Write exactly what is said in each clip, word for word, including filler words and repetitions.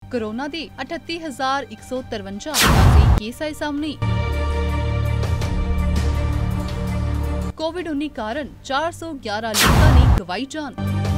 Corona के अठत्ती हजार एक सौ तिरवंजा केस आए सामने। कोविड उन्नीस कारण चार सौ ग्यारह लोगों ने गवाई जान।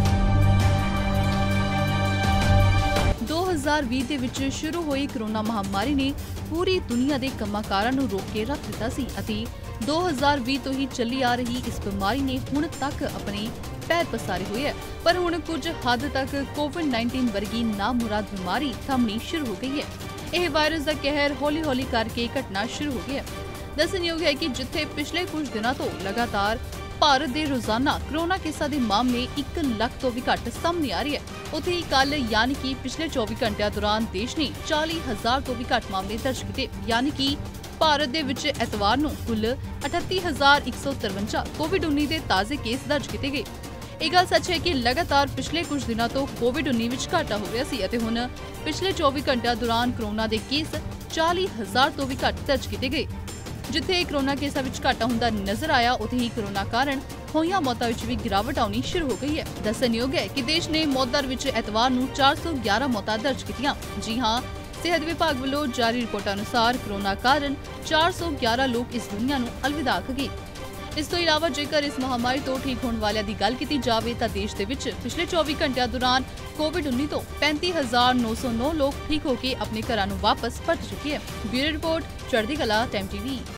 दो हज़ार बीस ਦੇ ਵਿੱਚ ਸ਼ੁਰੂ ਹੋਈ कोरोना महामारी ने पूरी दुनिया के ਕੰਮਕਾਰਾਂ ਨੂੰ रोक के रख दिता सी ਅਤੇ दो हज़ार बीस ਤੋਂ ਹੀ ਚੱਲੀ आ रही इस बीमारी ने ਹੁਣ तक अपने पैर पसारे हुए है, पर हुण कुछ हद तक कोविड नाइनटीन वर्गी नामुराद बीमारी थमनी शुरू हो गई है। यह वायरस का कहर हौली हौली करके घटना शुरू हो गया। दसणयोग है कि जिथे पिछले कुछ दिनों तो लगातार भारत के रोजाना कोरोना केसां के मामले एक लाख तो भी घट सामने आ रही है, उत्थे ही कल यानी कि पिछले चौबीस घंटिया दौरान देश ने चालीस हजार तो भी घट मामले दर्ज किए, यानी कि भारत दे विच एतवार नूं कुल अठत्ती हजार एक सौ तिरवंजा कोविड उन्नीस के ताज़े केस दर्ज किए गए। एक गल सच है कि लगातार पिछले कुछ दिनों तो कोविड उन्नीस विच घाटा हो रहा सी अते हुण पिछले चौबीस घंटिया दौरान कोरोना के केस चालीस हजार तो भी घट दर्ज किए गए। जिथे कोरोना केसां विच घाटा हुंदा नजर आया, उत्थे ही कोरोना कारण होईयां मौतां विच भी गिरावट आउणी शुरू हो गई है। दसणयोग है कि देश ने मौत दर विच एतवार नूं चार सौ ग्यारह मौतां दर्ज कीतियां। जी हाँ, सेहत विभाग वालों जारी रिपोर्ट अनुसार कोरोना कारण चार सौ ग्यारह लोग इस दुनिया नूं अलविदा आख गए। इस तो इलावा जेकर इस महामारी तो ठीक होने वालियां दी गल कीती जावे तां देश दे विच पिछले चौबीस घंटिया दौरान कोविड उन्नीस तो पैंती हजार नौ सौ नौ लोग ठीक होकर अपने घरां नूं वापस परत चुके हैं। ब्यूरो रिपोर्ट, चढ़दी कला, टाइम टीवी।